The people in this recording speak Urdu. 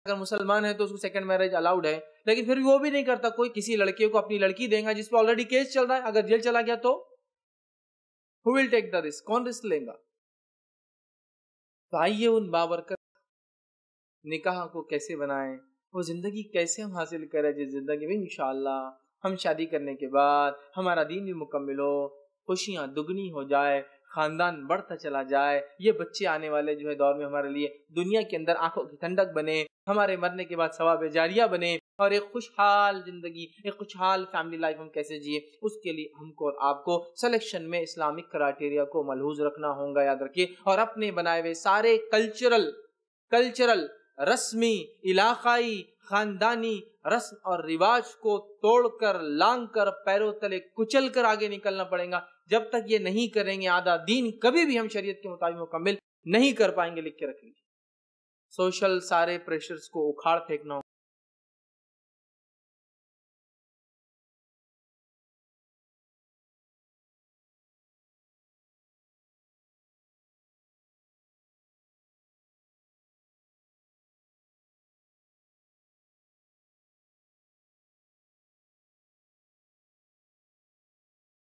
اگر مسلمان ہے تو اس کو سیکنڈ میرج الاؤڈ ہے، لیکن پھر بھی وہ بھی نہیں کرتا. کوئی کسی لڑکے کو اپنی لڑکی دے گا جس پہ آلریڈی کیس چل رہا ہے، اگر جیل چلا گیا تو who will take the risk؟ کون رسک لے گا؟ تو آئیے ان بابرکت نکاح کو کیسے بنائیں، وہ زندگی کیسے ہم حاصل کریں جس زندگی میں انشاءاللہ ہم شادی کرنے کے بعد ہمارا دین بھی مکمل ہو، خوشیاں دگنی ہو جائے، خاندان بڑھتا چلا جائے، یہ بچے آنے والے جو ہے دور میں ہمارے لیے دنیا کے اندر آنکھوں کی ٹھنڈک بنے، ہمارے مرنے کے بعد ثواب جاریہ بنے، اور ایک خوشحال زندگی، ایک خوشحال فیملی لائف ہم کیسے جیے، اس کے لیے ہم کو اور آپ کو سلیکشن میں اسلامک کرائٹیریا کو ملحوظ رکھنا ہوگا. یاد رکھیے، اور اپنے بنائے ہوئے سارے کلچرل رسمی علاقائی خاندانی رسم اور رواج کو توڑ کر لانگ کر پیروں تلے کچل کر آگے نکلنا پڑے گا. جب تک یہ نہیں کریں گے آدھا دین کبھی بھی ہم شریعت کے مطابق مکمل نہیں کر پائیں گے. لکھ کے رکھ لیجیے. سوشل سارے پریشرز کو اکھاڑ پھینکنا